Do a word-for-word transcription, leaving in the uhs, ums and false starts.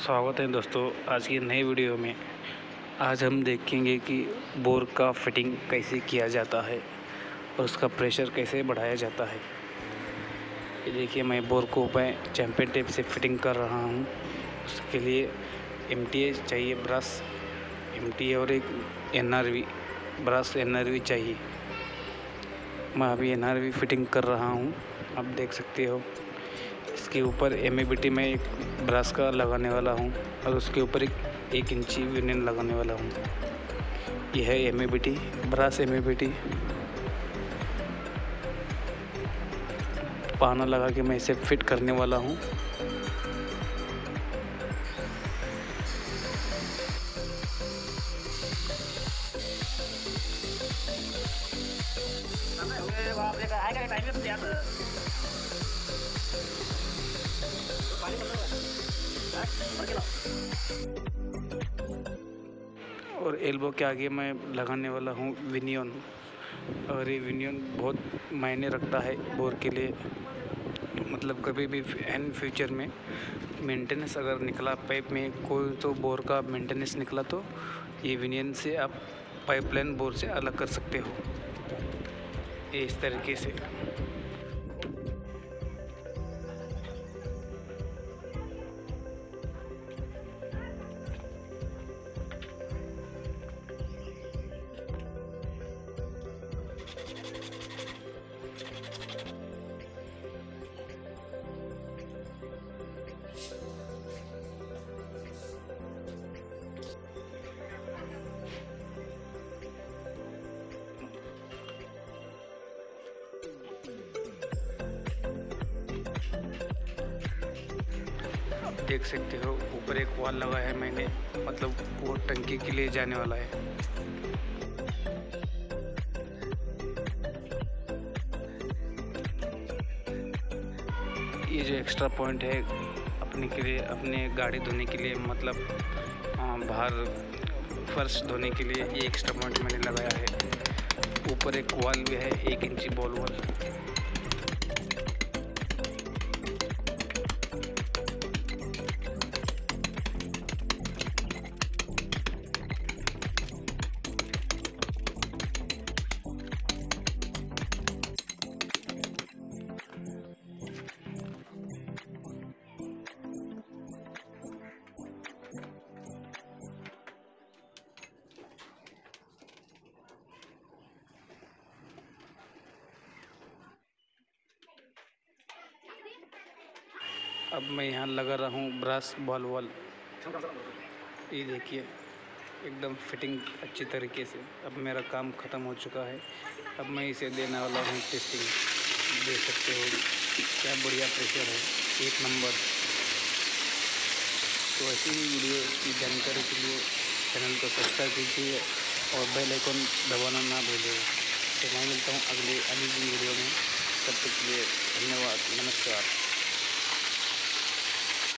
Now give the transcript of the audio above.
स्वागत है दोस्तों आज की नई वीडियो में। आज हम देखेंगे कि बोर का फिटिंग कैसे किया जाता है और उसका प्रेशर कैसे बढ़ाया जाता है। ये देखिए, मैं बोर को मैं चैंपियन टेप से फिटिंग कर रहा हूँ। उसके लिए एम टी ए चाहिए, ब्रश एम टी ए और एक N R V brush N R V चाहिए। मैं अभी एन आर वी फिटिंग कर रहा हूँ, आप देख सकते हो। इसके ऊपर एम ए बी टी में एक ब्रश का लगाने वाला हूँ और उसके ऊपर एक एक इंची विनियन लगाने वाला हूँ। यह है M A B T brush. M A B T पाना लगा के मैं इसे फिट करने वाला हूँ। और एल्बो के आगे मैं लगाने वाला हूँ विनियन। और ये विनियन बहुत मायने रखता है बोर के लिए। मतलब कभी भी एन फ्यूचर में मेंटेनेंस अगर निकला पाइप में, कोई तो बोर का मेंटेनेंस निकला, तो ये विनियन से आप पाइपलाइन बोर से अलग कर सकते हो। ये इस तरीके से। देख सकते हो ऊपर एक वॉल लगा है मैंने, मतलब वो टंकी के लिए जाने वाला है। ये जो एक्स्ट्रा पॉइंट है अपने के लिए, अपने गाड़ी धोने के लिए, मतलब बाहर फर्श धोने के लिए, ये एक्स्ट्रा पॉइंट मैंने लगाया है। ऊपर एक वॉल भी है, एक इंची बॉल वॉल। अब मैं यहाँ लगा रहा हूँ ब्रश बॉल वॉल। ये देखिए एकदम फिटिंग अच्छी तरीके से। अब मेरा काम ख़त्म हो चुका है। अब मैं इसे देने वाला हूँ टेस्टिंग। देख सकते हो क्या बढ़िया प्रेशर है, एक नंबर। तो ऐसी ही वीडियो की जानकारी के लिए चैनल को सब्सक्राइब कीजिए और बेल आइकन दबाना ना भूलिएगा। तो मैं मिलता हूँ अगले अमेजिंग वीडियो में। तब तक के लिए धन्यवाद, नमस्कार।